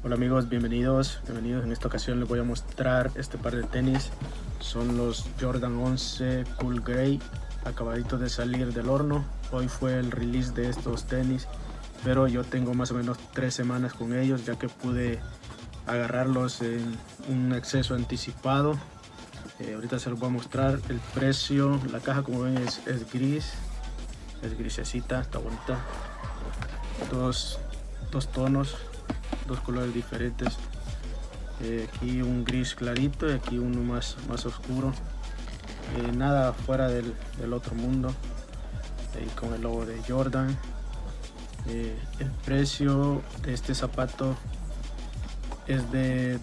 Hola amigos, bienvenidos. En esta ocasión les voy a mostrar este par de tenis. Son los Jordan 11 Cool Grey, acabaditos de salir del horno. Hoy fue el release de estos tenis, pero yo tengo más o menos 3 semanas con ellos, ya que pude agarrarlos en un acceso anticipado. Ahorita se los voy a mostrar el precio. La caja, como ven, es gris, es grisecita, está bonita. Dos tonos, dos colores diferentes. Aquí un gris clarito y aquí uno más oscuro. Nada fuera del otro mundo. Con el logo de Jordan. El precio de este zapato es de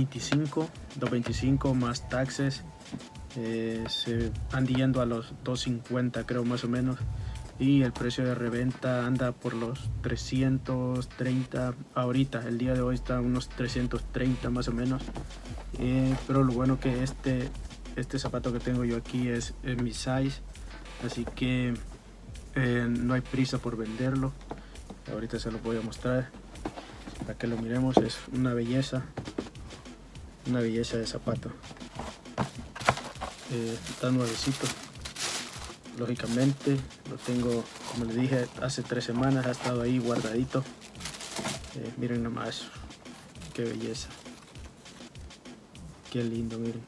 $225 más taxes. Se anda yendo a los $250, creo, más o menos. Y el precio de reventa anda por los 330 ahorita. El día de hoy está unos 330 más o menos. Pero lo bueno que este zapato que tengo yo aquí es mi size, así que no hay prisa por venderlo. Ahorita se lo voy a mostrar para que lo miremos. Es una belleza de zapato. Está nuevecito. Lógicamente lo tengo, como les dije, hace 3 semanas, ha estado ahí guardadito. Miren nomás, qué belleza, qué lindo, miren,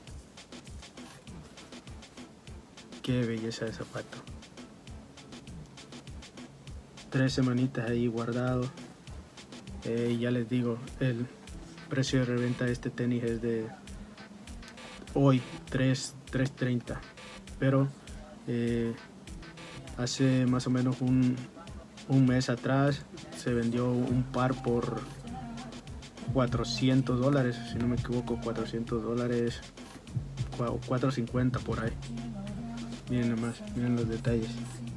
qué belleza de zapato. 3 semanitas ahí guardado. Ya les digo, el precio de reventa de este tenis es de hoy $330, pero hace más o menos un mes atrás se vendió un par por $400, si no me equivoco, $400 o $450 por ahí. Miren nomás, miren los detalles,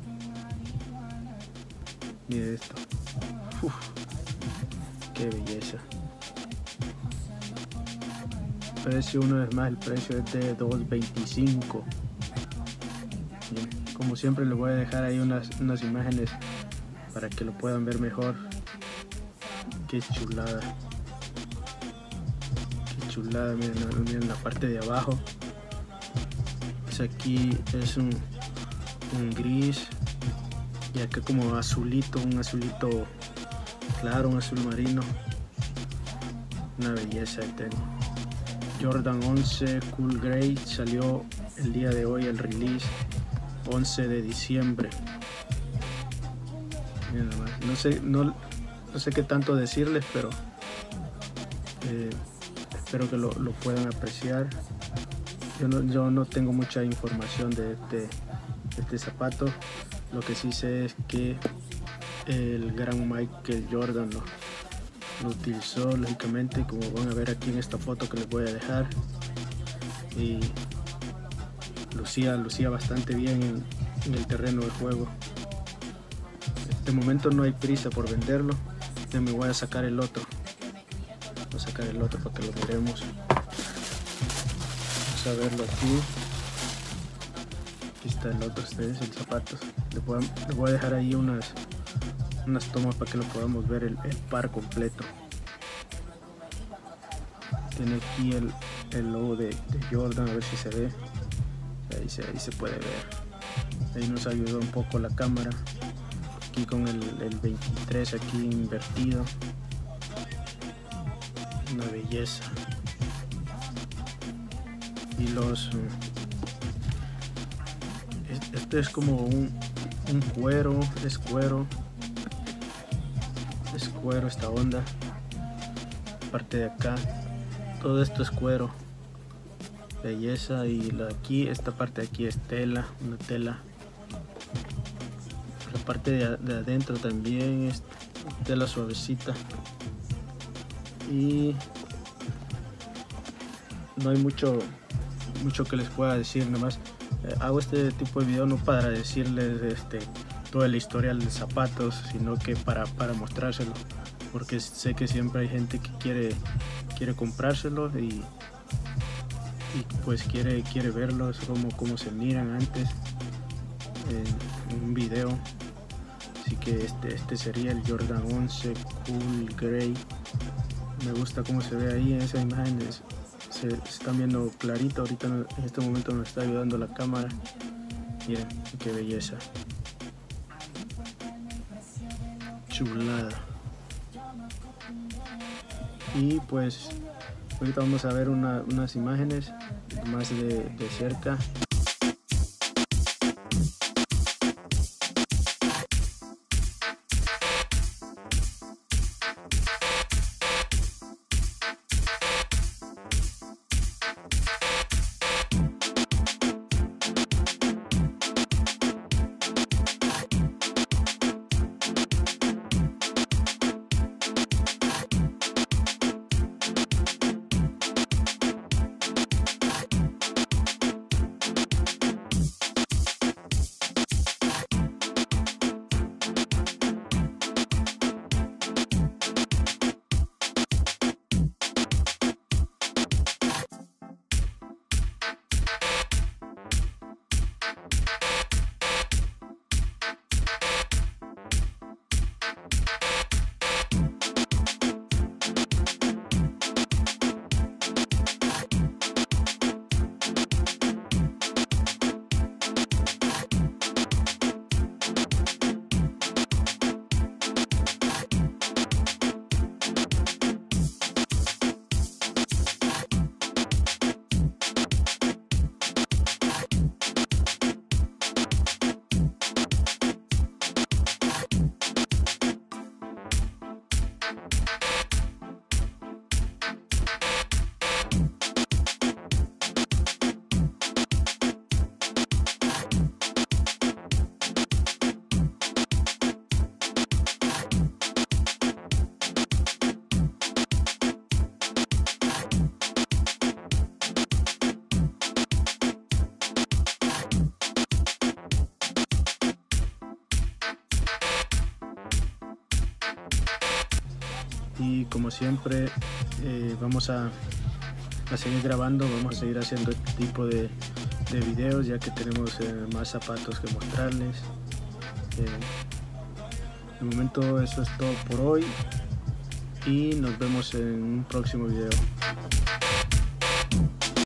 miren esto. Uf, qué belleza. Precio, una vez más, el precio es de $225. Como siempre, les voy a dejar ahí unas imágenes para que lo puedan ver mejor. Qué chulada, qué chulada. Miren la parte de abajo. Aquí es un gris, y acá como azulito, un azulito claro, un azul marino. Una belleza de tenis. Jordan 11 Cool Grey salió el día de hoy, el release 11 de diciembre. Miren nomás. No sé qué tanto decirles, pero espero que lo puedan apreciar. Yo no tengo mucha información de este zapato. Lo que sí sé es que el gran Michael Jordan lo utilizó, lógicamente, como van a ver aquí en esta foto que les voy a dejar. Y lucía bastante bien en el terreno de juego. De momento no hay prisa por venderlo. Ya me voy a sacar el otro. Voy a sacar el otro para que lo miremos. Vamos a verlo aquí. Aquí está el otro, este es el zapato. Les voy a dejar ahí unas tomas para que lo podamos ver el par completo. Tiene aquí el logo de Jordan, a ver si se ve. Ahí se puede ver. Ahí nos ayudó un poco la cámara. Aquí con el 23 aquí invertido. Una belleza. Y este es como un cuero, es cuero esta onda. Parte de acá, todo esto es cuero, belleza. Y esta parte de aquí es tela, una tela. La parte de adentro también es tela suavecita. Y no hay mucho que les pueda decir. Nomás hago este tipo de video no para decirles toda la historia de los zapatos, sino que para mostrárselo, porque sé que siempre hay gente que quiere comprárselo y pues quiere verlos como se miran antes en un video. Así que este sería el Jordan 11 Cool Grey Me gusta cómo se ve ahí en esa imagen, se están viendo clarito. Ahorita en este momento nos está ayudando la cámara. Miren qué belleza, chulada. Y pues ahorita vamos a ver unas imágenes más de cerca. Y como siempre vamos a seguir grabando, vamos a seguir haciendo este tipo de videos, ya que tenemos más zapatos que mostrarles. De momento eso es todo por hoy y nos vemos en un próximo video.